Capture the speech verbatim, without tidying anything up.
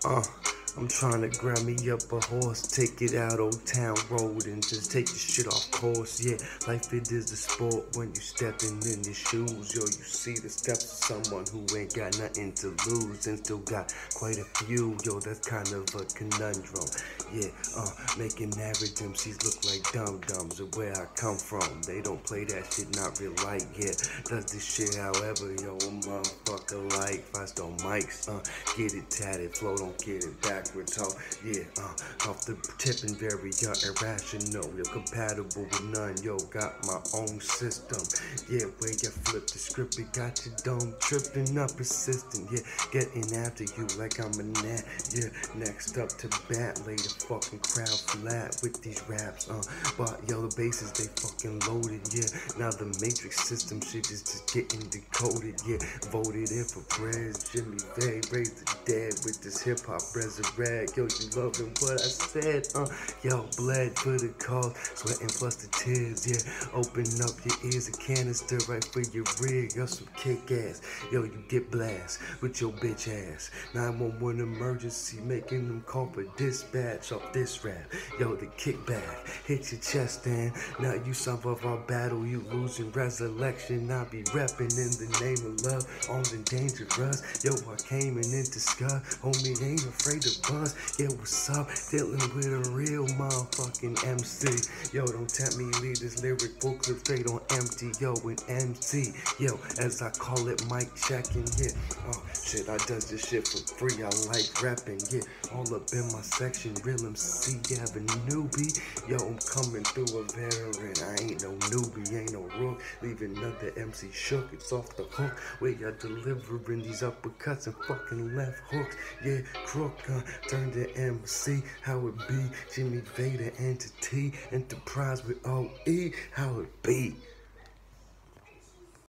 Uh, I'm trying to grab me up a horse, take it out Old Town Road and just take the shit off course. Yeah, life it is a sport when you stepping in the shoes. Yo, you see the steps of someone who ain't got nothing to lose and still got quite a few. Yo, that's kind of a conundrum. Yeah, uh, making average M Cs look like dum-dums of where I come from. They don't play that shit, not real light. Yeah, does this shit however, yo, a motherfucker like fast on mics. Uh, get it tatted, flow, don't get it back. Talk, yeah, uh, off the tipping very uh, irrational, yo, compatible with none, yo, got my own system, yeah, where you flip the script, it got you dome tripping up, persistent, yeah, getting after you like I'm a gnat, yeah, next up to bat, lay the fucking crowd flat with these raps, uh, but yo, the bases, they fucking loaded, yeah, now the matrix system shit is just getting decoded, yeah, voted in for prayers, Jimmy Vay, raised the dead with this hip-hop resurrection. Yo, you loving what I said, uh, yo, bled for the cause, sweating plus the tears, yeah, open up your ears, a canister right for your rig, yo, some kick ass, yo, you get blast with your bitch ass, nine one one emergency, making them call for dispatch off this rap, yo, the kickback, hit your chest and now you some of our battle, you losing resurrection, I be repping in the name of love, on the dangerous, yo, I came in into sky, homie ain't afraid of buzz, yeah, what's up, dealing with a real motherfucking M C, yo, don't tempt me, leave this lyric book clip straight on empty, yo, an M C, yo, as I call it, mic checking, yeah, oh, shit, I does this shit for free, I like rapping, yeah, all up in my section, real M C, yeah, a newbie, yo, I'm coming through a veteran, I ain't no newbie, ain't no rook, leaving another M C shook, it's off the hook, where y'all delivering these uppercuts and fucking left hooks, yeah, crook, uh, turn to M C, how it be, Jimmy Vay, the entity, enterprise with O E, how it be.